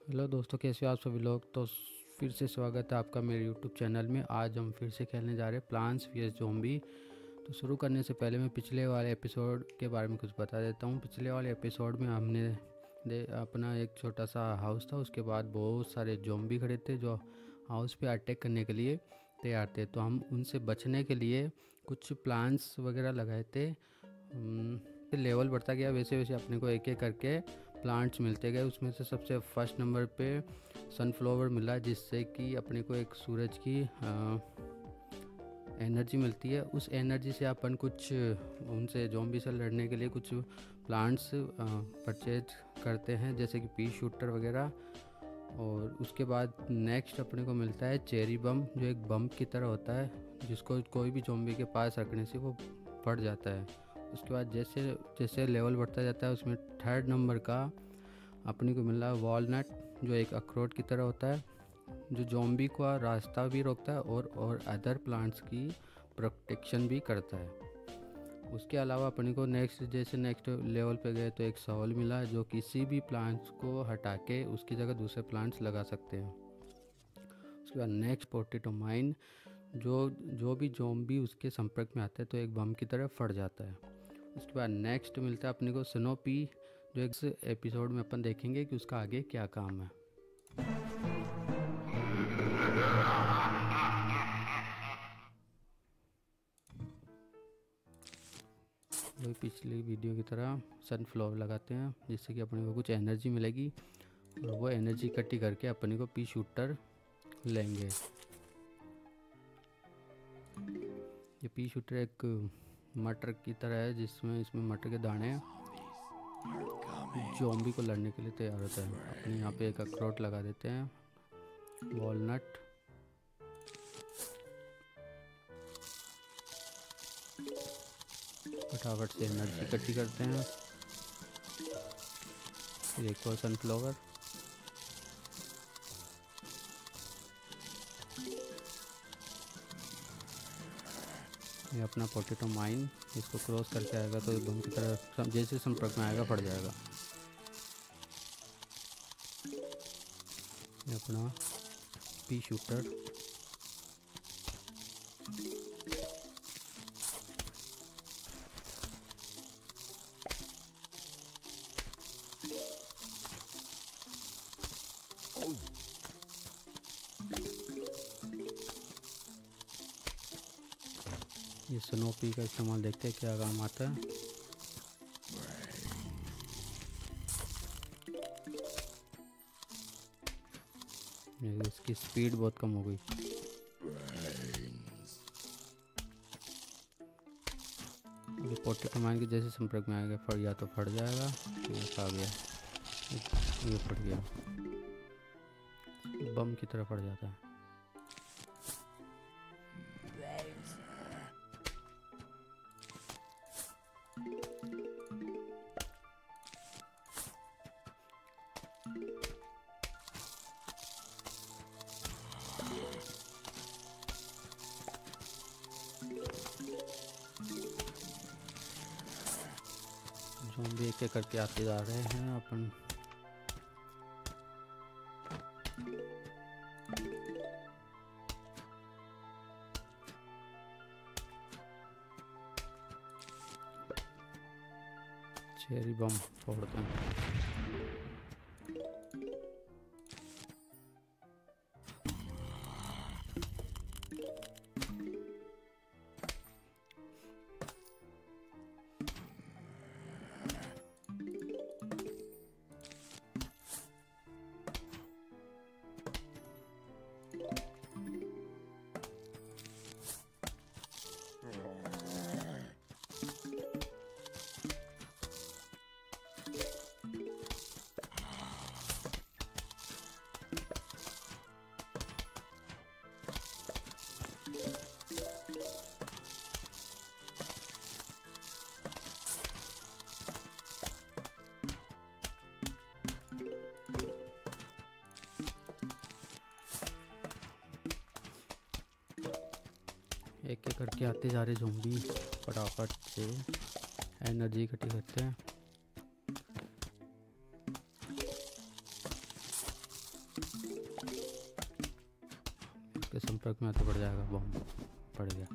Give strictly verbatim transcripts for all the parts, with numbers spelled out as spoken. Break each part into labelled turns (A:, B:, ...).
A: Hello दोस्तों, कैसे हो आप सभी लोग। तो फिर से स्वागत है आपका मेरे यूट्यूब चैनल में। आज हम फिर से खेलने जा रहे हैं प्लांट्स वीएस ज़ॉम्बी। तो शुरू करने से पहले मैं पिछले वाले एपिसोड के बारे में कुछ बता देता हूँ। पिछले वाले एपिसोड में हमने दे अपना एक छोटा सा हाउस था, उसके बाद बहुत सारे ज़ॉम्बी खड़े थे जो हाउस पे अटैक करने के लिए तैयार थे। तो हम उनसे बचने के लिए कुछ प्लांट्स वगैरह लगाए थे। लेवल बढ़ता गया वैसे वैसे अपने को एक एक करके प्लांट्स मिलते गए। उसमें से सबसे फर्स्ट नंबर पे सनफ्लावर मिला, जिससे कि अपने को एक सूरज की एनर्जी मिलती है। उस एनर्जी से अपन कुछ उनसे ज़ॉम्बी से लड़ने के लिए कुछ प्लांट्स परचेज करते हैं, जैसे कि पी शूटर वगैरह। और उसके बाद नेक्स्ट अपने को मिलता है चेरी बम, जो एक बम की तरह होता है जिसको कोई भी ज़ॉम्बी के पास रखने से वो फट जाता है। उसके बाद जैसे जैसे लेवल बढ़ता जाता है उसमें थर्ड नंबर का अपने को मिला वॉलनट, जो एक अखरोट की तरह होता है, जो ज़ॉम्बी का रास्ता भी रोकता है और और अदर प्लांट्स की प्रोटेक्शन भी करता है। उसके अलावा अपने को नेक्स्ट जैसे नेक्स्ट लेवल पे गए तो एक सॉल मिला, जो किसी भी प्लांट्स को हटा के उसकी जगह दूसरे प्लांट्स लगा सकते हैं। उसके बाद नेक्स्ट पोटैटो माइन, जो जो भी ज़ॉम्बी उसके संपर्क में आता है तो एक बम की तरह फट जाता है। उसके बाद नेक्स्ट मिलता है अपने को स्नोपी, जो इस एपिसोड में अपन देखेंगे कि उसका आगे क्या काम है। वही पिछली वीडियो की तरह सनफ्लावर लगाते हैं, जिससे कि अपने को कुछ एनर्जी मिलेगी और वो एनर्जी इकट्ठी करके अपने को पी शूटर लेंगे। ये पी शूटर एक मटर की तरह है, जिसमें इसमें मटर के दाने ज़ॉम्बी को लड़ने के लिए तैयार होता है। अपने यहाँ पे एक अखरोट लगा देते हैं, वॉलनट। फटाफट से एनर्जी इकट्ठी करते हैं। फिर एक और सनफ्लावर। ये अपना पोटैटो माइन, इसको क्रॉस करके आएगा तो बम की तरह जैसे संपर्क में आएगा फट जाएगा। ये अपना पी शूटर। ये स्नोपी का इस्तेमाल देखते हैं क्या काम आता है। इसकी स्पीड बहुत कम हो गई। ये पोटैटो माइन के जैसे संपर्क में आएगा फट या तो फट जाएगा। ये आ गया, ये फट गया, बम की तरह फट जाता है। ज़ॉम्बी एक एक करके आते जा रहे हैं अपन। चेरी बम फोड़ते हैं। एक एक करके आते जा रहे ज़ॉम्बी, फटाफट से एनर्जी इकट्ठी करते हैं। ट्रक में तो पड़ जाएगा, बम पड़ गया।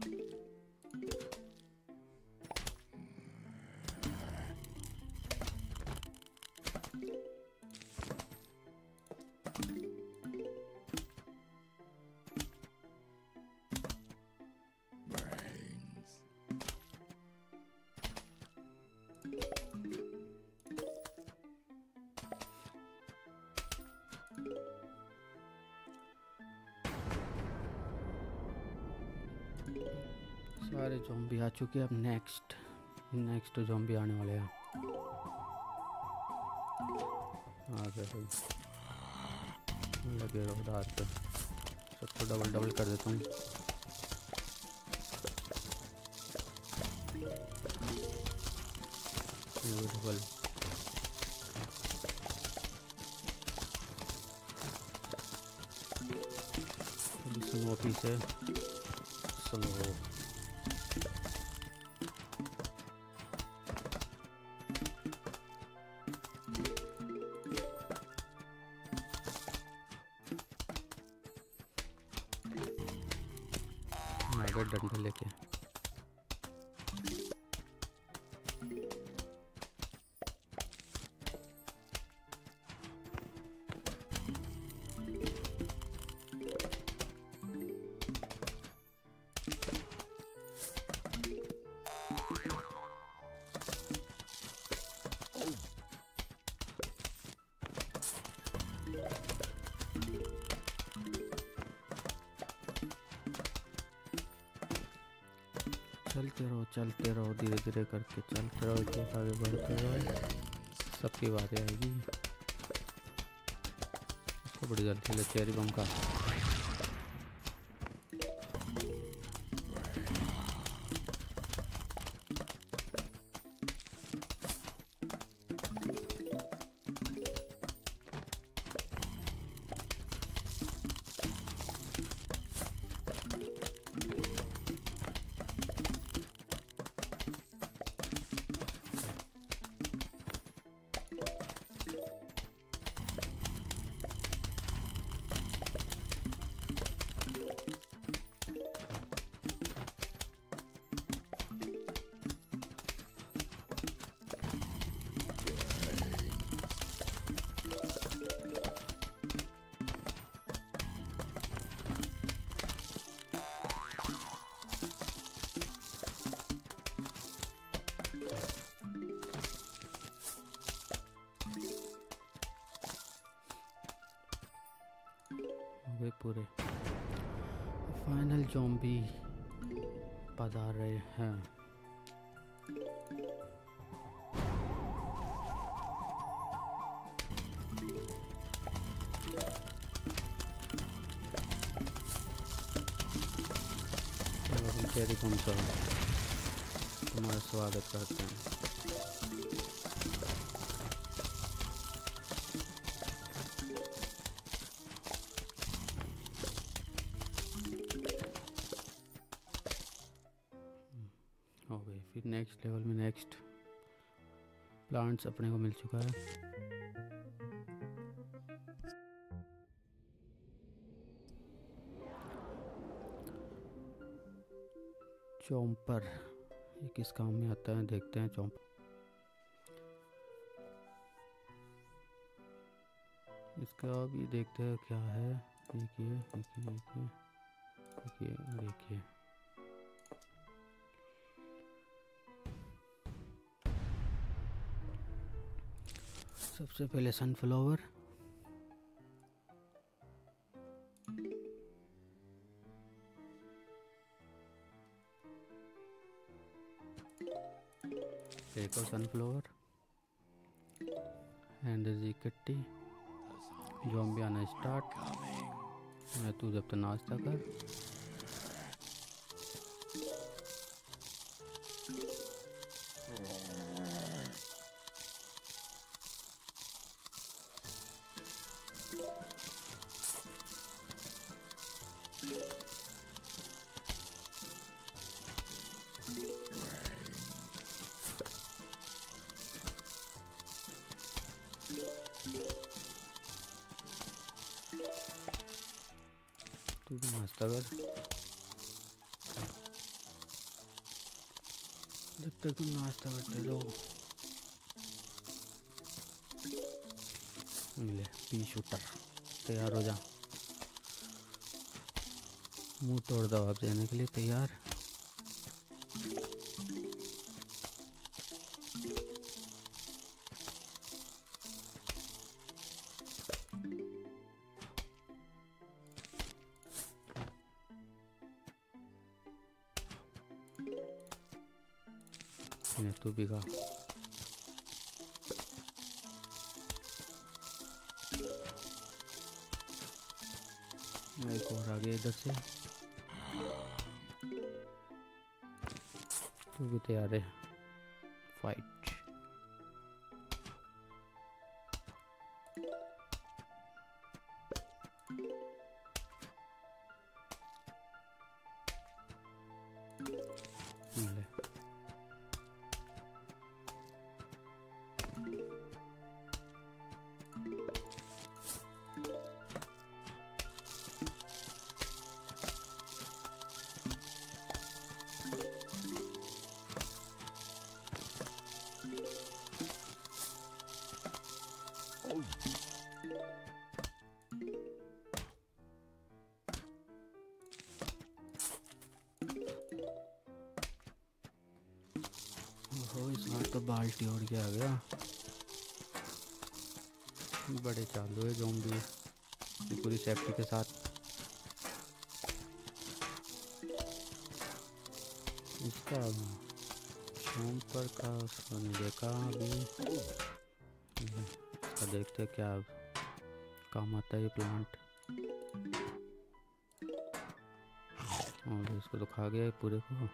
A: सारे ज़ॉम्बी आ चुके हैं। अब नेक्स्ट नेक्स्ट ज़ॉम्बी आने वाले हैं। आ गए भाई, लगे रहो रात पे। सबको डबल डबल कर देता हूँ। डबल स्नो पीस है, स्लो। डंडे लेके चलते रहो चलते रहो धीरे धीरे करके चलते रहो, इतने आगे बढ़ते रहो, सबकी बातें आएगी। इसको बड़ी जल्दी ले चेरी बम का। पूरे फाइनल ज़ॉम्बी पधार रहे हैं। चेरी बम का तुम्हारा स्वागत करते हैं। हो गए। फिर नेक्स्ट लेवल में नेक्स्ट प्लांट्स अपने को मिल चुका है। चॉम्पर ये किस काम में आता है देखते हैं। चॉम्पर इसका भी देखते हैं क्या है। देखिए देखिए देखिए देखिए देखिए सबसे पहले सनफ्लावर, एक और सनफ्लावर एंड जी कट्टी। ज़ॉम्बी आना स्टार्ट। मैं तू जब तक नाश्ता कर। तू भी नाश्ता कर जब तक तुम नाश्ता करते रहो। ले पी शूटर तैयार हो जा, मुंह तोड़ दवा देने के लिए तैयार। तू भी खा। एक और आ गया इधर से। तू भी तैयार है फाइट। ले ओहो, इस बार तो बाल्टी उड़ के आ गया। बड़े चालू है ज़ॉम्बी पूरी सेफ्टी के साथ। इसका होम पर का उसने देखा अभी। इसका देखते क्या काम आता है ये प्लांट। और इसको तो खा गया पूरे को।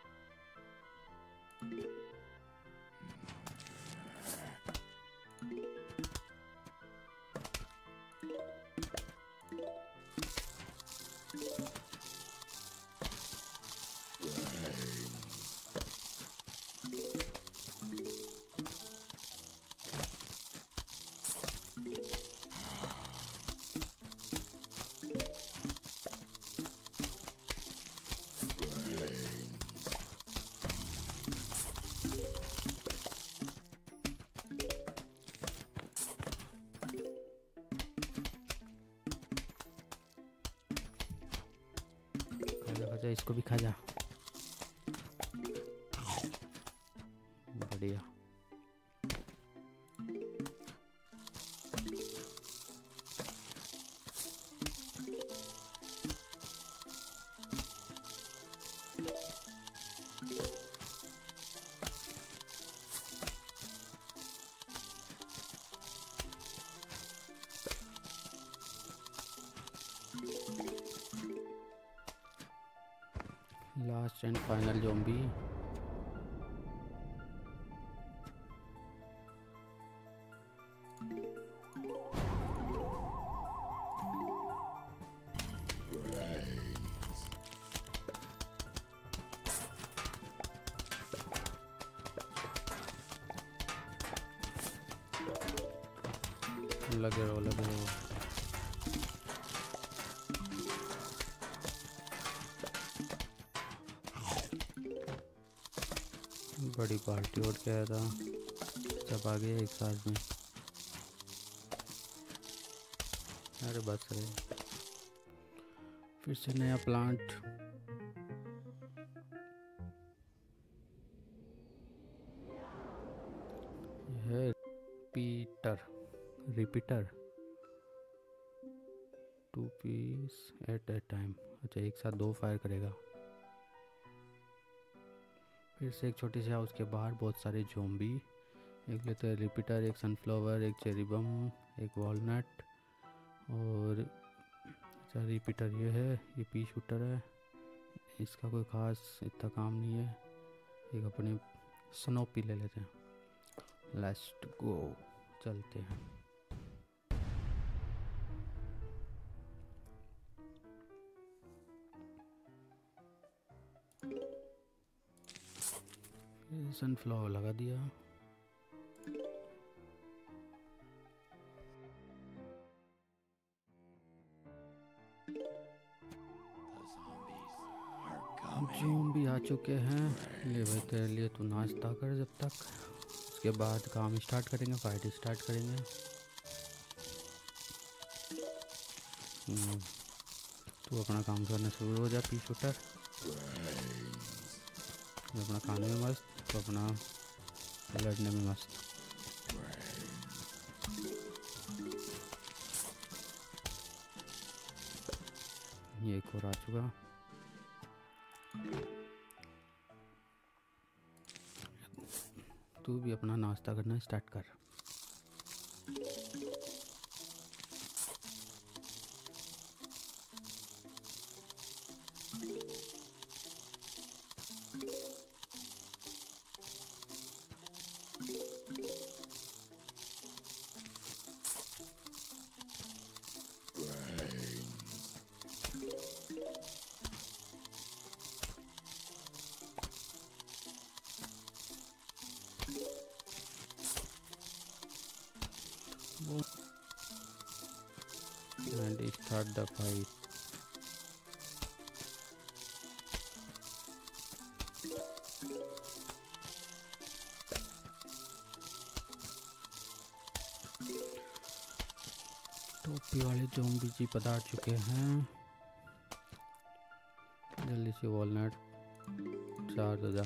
A: खा, इसको भी खा जा। बढ़िया। Last and final zombie. लगे रहो लगे रहो। बड़ी पार्टी उठ के आया था, सब आ गया एक साथ में। अरे बस रे, फिर से नया प्लांट। है Peter repeater two peas at a time. अच्छा, एक साथ दो फायर करेगा। फिर से एक छोटी सी हाउस के बाहर बहुत सारे ज़ॉम्बी। एक लेते हैं रिपीटर, एक सनफ्लावर, एक चेरी बम, एक वॉलनट और अच्छा रिपीटर ये है, ये पी शूटर है। इसका कोई ख़ास इतना काम नहीं है। एक अपने स्नोपी ले लेते हैं। लेट्स गो, चलते हैं। सनफ्लावर लगा दिया। ज़ॉम्बी आ चुके हैं। ले भाई तेरे लिए तू नाश्ता कर जब तक, उसके बाद काम स्टार्ट करेंगे, फाइट स्टार्ट करेंगे। हम्म, तू अपना काम करने शुरू हो जा पी शूटर। तू अपना खाने में मस्त, तो अपना लड़ने में मस्त। ये एक और आ चुका। तू भी अपना नाश्ता करना स्टार्ट कर। And start the fight. टोपी वाले ज़ॉम्बी जी पधार चुके हैं। जल्दी से वॉलनट चार्ज हो जा।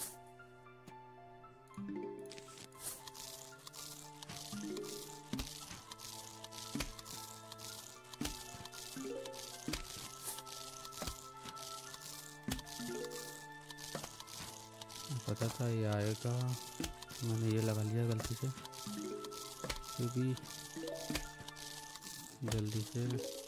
A: पता था ये आएगा, मैंने ये लगा लिया गलती से। फिर भी जल्दी से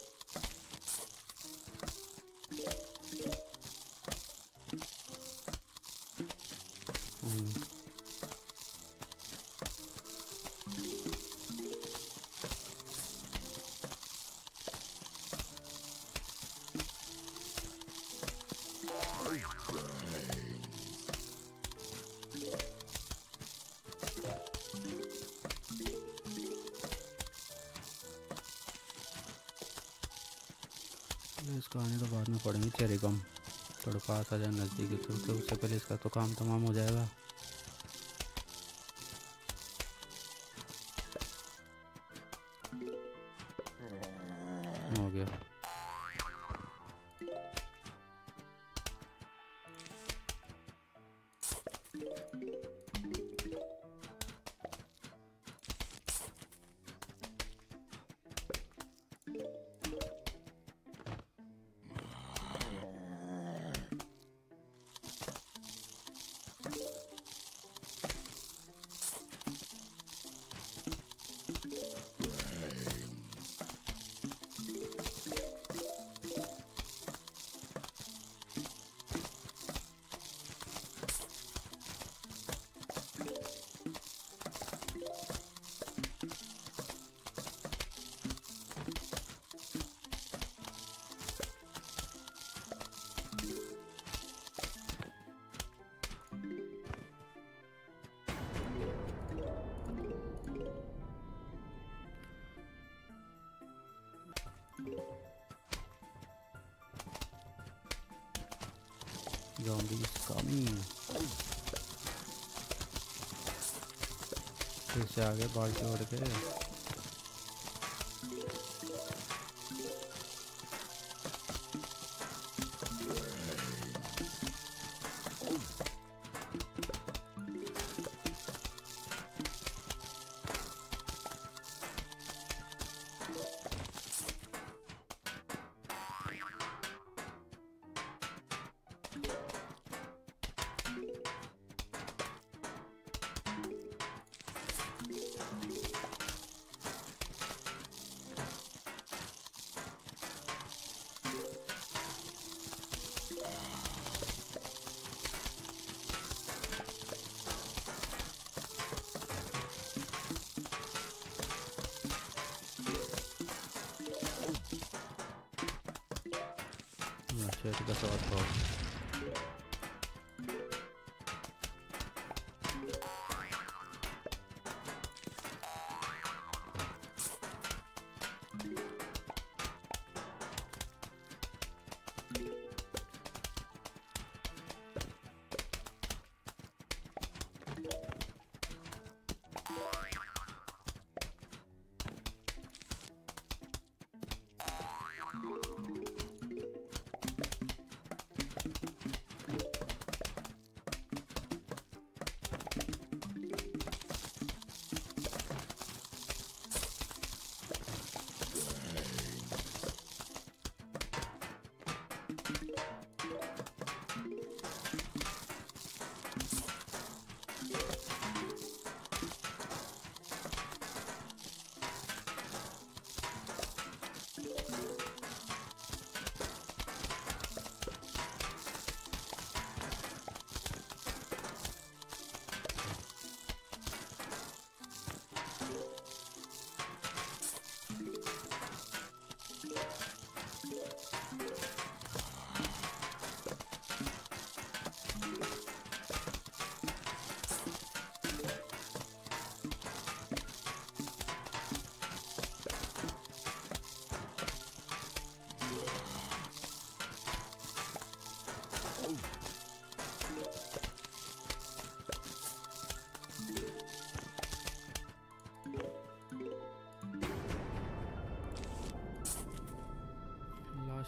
A: इसका आने तो बाद में पड़ेंगे चेरी गम। थोड़ा पास आ जाए नज़दीक, तो, तो उससे पहले इसका तो काम तमाम हो जाएगा। हो गया। Zombies coming। फिर से आगे बाल्टी ओढ़ के। अच्छा इसका स्वाद बहुत।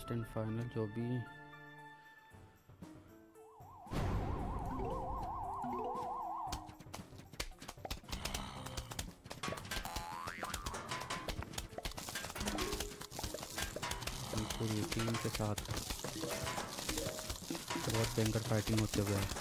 A: लास्ट एंड फाइनल जो भी पूरी टीम के साथ बहुत भयंकर फाइटिंग होते हुए है।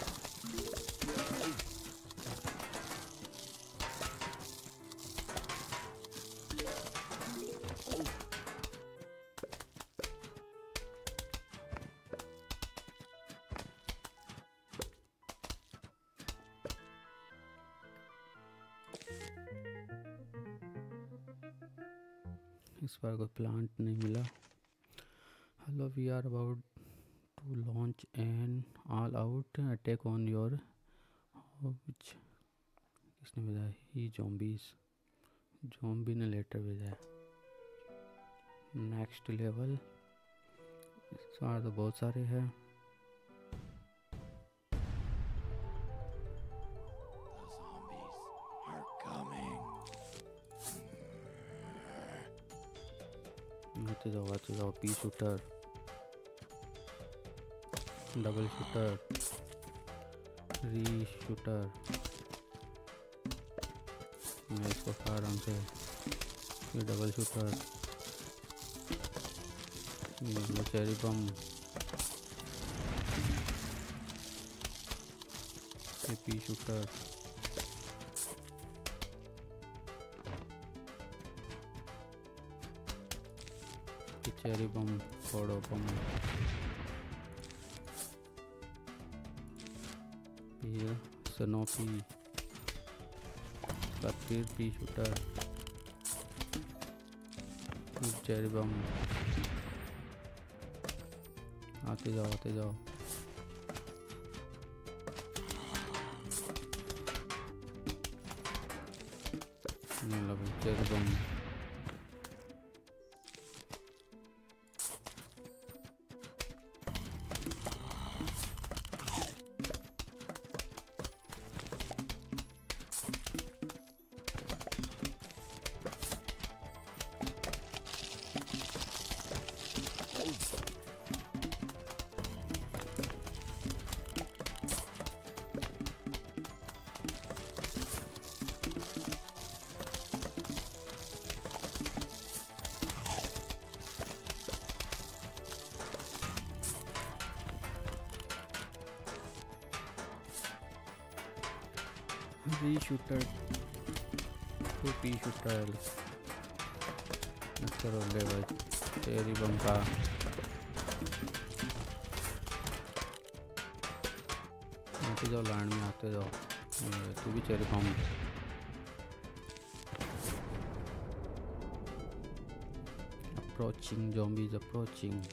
A: इस बार कोई प्लांट नहीं मिला। Hello, we are about to launch an all out attack on your which किसने भेजा है? ही जॉम्बीज जॉम्बी ने लेटर भेजा है। नेक्स्ट लेवल इस बार तो बहुत सारे हैं। आते जाओ आते जाओ। पी शूटर, डबल शूटर, री शूटर। मैं इसको खा रहा हूँ से। ये डबल शूटर, ये चेरी बम, ये पी शूटर, चेरी बम, फोड़ो बम, ये स्नोपी, फिर पी शूटर, चेरी बम। आते जाओ आते जाओ। चेरी बम, री शूटर, टू पी शूटर। चलो ले भाई चेरी बम का। आते जाओ लाइन में आते जाओ। तू भी cherry bomb. Approaching zombies approaching.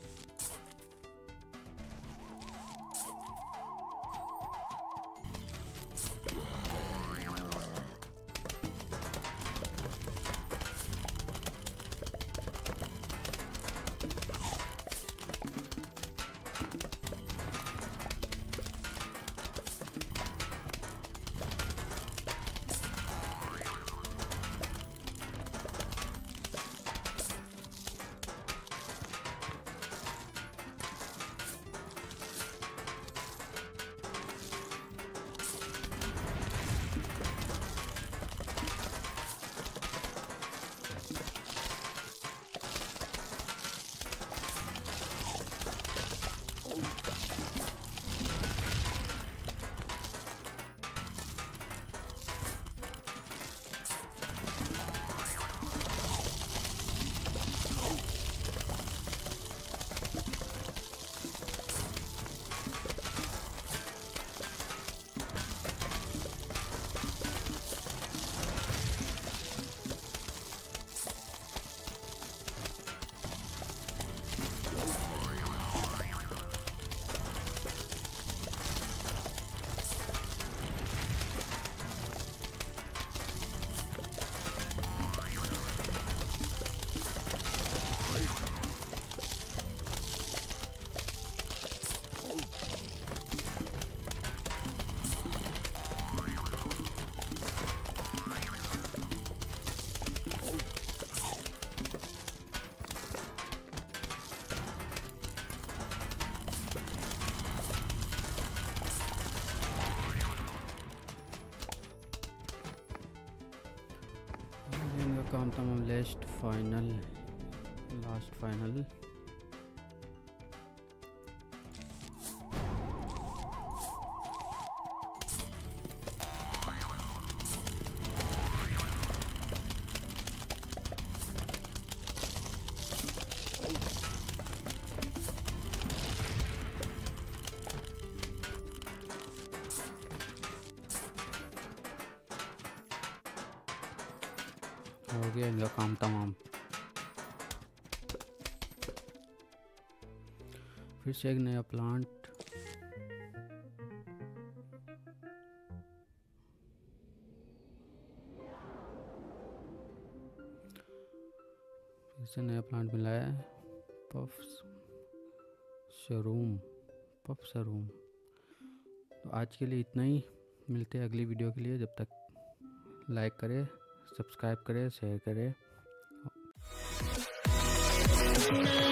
A: काम तमाम लास्ट फाइनल लास्ट फाइनल हो गया इनका काम तमाम। फिर से एक नया प्लांट। फिर से नया प्लांट मिला है, पफ शरूम पफ शरूम। तो आज के लिए इतना ही, मिलते हैं अगली वीडियो के लिए। जब तक लाइक करें, सब्सक्राइब करें, शेयर करें।